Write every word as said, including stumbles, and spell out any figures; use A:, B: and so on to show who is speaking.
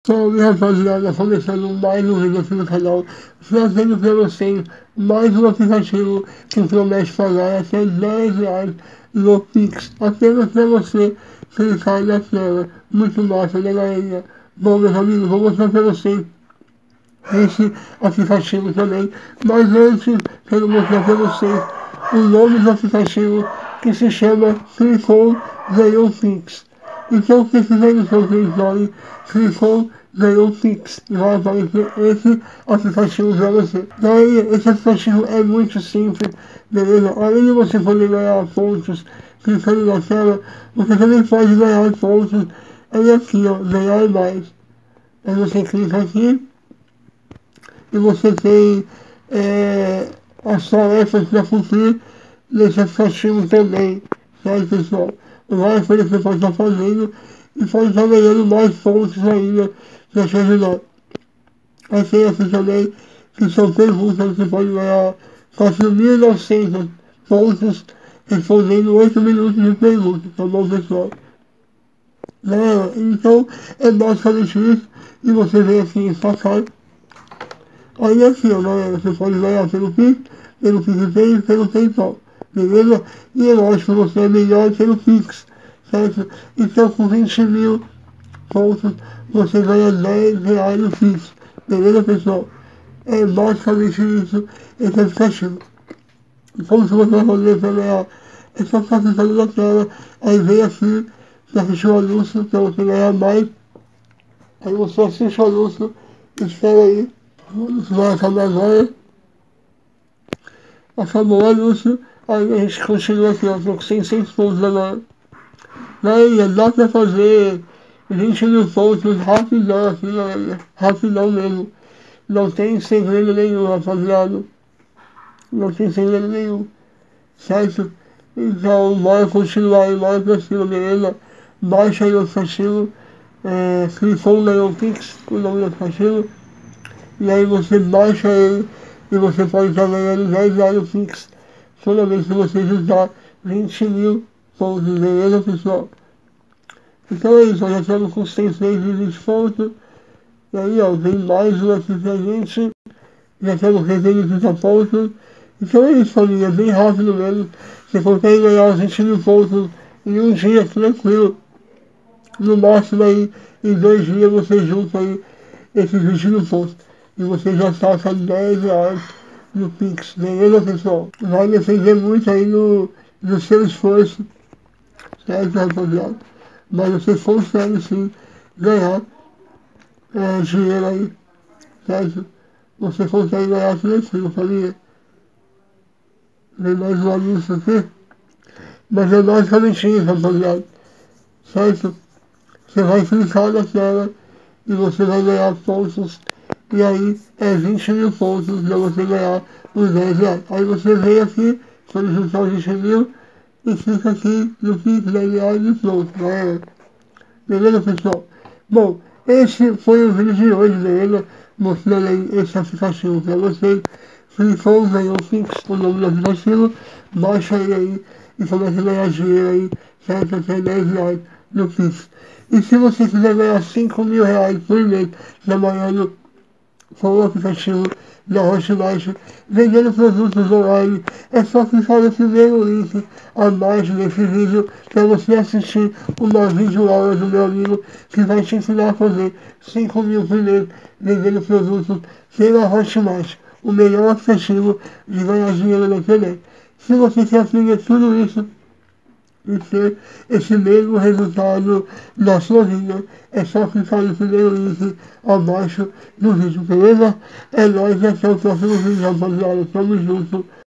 A: Salve rapaziada, começando mais um vídeo aqui no canal, trazendo pra vocês mais um aplicativo que promete pagar até dez reais no Pix, apenas pra você clicar na tela. Muito massa, né galerinha? Bom meus amigos, vou mostrar pra vocês esse aplicativo também, mas antes quero mostrar pra vocês o nome do aplicativo, que se chama Clicou Ganhou Pix. Então pesquisei no seu Play Store, clicou, ganhou Pix, e vai aparecer esse aplicativo para você. Daí, esse aplicativo é muito simples, beleza? Além de você poder ganhar pontos clicando na tela, você também pode ganhar pontos aí aqui, ó, ganhar mais. Aí você clica aqui, e você tem é, as tarefas para cumprir nesse aplicativo também, certo pessoal? Várias coisas que você pode estar fazendo e pode estar ganhando mais pontos ainda para te ajudar. Aí tem aqui também que são perguntas, você pode ganhar quatro mil e novecentos pontos respondendo oito minutos de perguntas, tá bom pessoal? Galera, então é basicamente isso, e você vem aqui em sacar. Aí aqui, ó, galera, você pode ganhar pelo Pix, pelo PicPay e pelo PayPal, beleza? E é lógico que você é melhor pelo Pix, certo? Então com vinte mil pontos você ganha dez reais no Pix, beleza pessoal? É basicamente isso, esse aplicativo. E como que você vai fazer para ganhar? É só ficar clicando na tela, aí vem aqui para assistir o anúncio, para você ganhar mais. Aí você assiste o anúncio, espera aí. Vai acabar agora. Acabou o anúncio. Aí a gente continua aqui, ó. Tô com seiscentos pontos agora. Aí dá pra fazer vinte mil pontos rapidão aqui, galera. Rapidão mesmo. Não tem segredo nenhum, rapaziada. Não tem segredo nenhum. Certo? Então, bora continuar aí, bora pra cima, beleza? Baixa aí o aplicativo. É, clicou no Pix, o nome do aplicativo. E aí você baixa ele e você pode estar ganhando dez reais no Pix toda vez que você juntar vinte mil pontos, beleza pessoal? Então é isso, já estamos com seiscentos e vinte pontos. E aí ó, vem mais um aqui pra gente. Já estamos com trezentos e trinta pontos. Então é isso família, bem rápido mesmo. Você consegue ganhar os vinte mil pontos em um dia, tranquilo. No máximo aí, em dois dias você junta aí esses vinte mil pontos. E você já saca dez reais no Pix, beleza pessoal? Vai depender muito aí no, no seu esforço, certo rapaziada? Mas você consegue sim ganhar é, dinheiro aí, certo? Você consegue ganhar tranquilo, família. Vem mais um anúncio aqui. Mas é basicamente isso, rapaziada. Certo? Você vai clicar na tela e você vai ganhar pontos. E aí é vinte mil pontos para você ganhar os dez reais. Aí você vem aqui, quando juntar os vinte mil, e fica aqui no Pix dez reais e pronto, galera. Beleza, pessoal? Bom, esse foi o vídeo de hoje, beleza? Mostrando aí esse aplicativo para vocês. Clicou, ganhou o Pix, o nome do aplicativo, baixa ele aí e começa a ganhar dinheiro aí, certo? Até dez reais no Pix. E se você quiser ganhar cinco mil reais por mês trabalhando com o aplicativo da Hotmart, vendendo produtos online, é só clicar no primeiro link abaixo desse vídeo para você assistir uma videoaula do meu amigo que vai te ensinar a fazer cinco mil por mês vendendo produtos pela Hotmart, o melhor aplicativo de ganhar dinheiro na internet. Se você quer aprender tudo isso e ter esse mesmo resultado na sua vida, é só clicar no primeiro link abaixo do vídeo, beleza? É nóis, até o próximo vídeo, rapaziada. Tamo junto.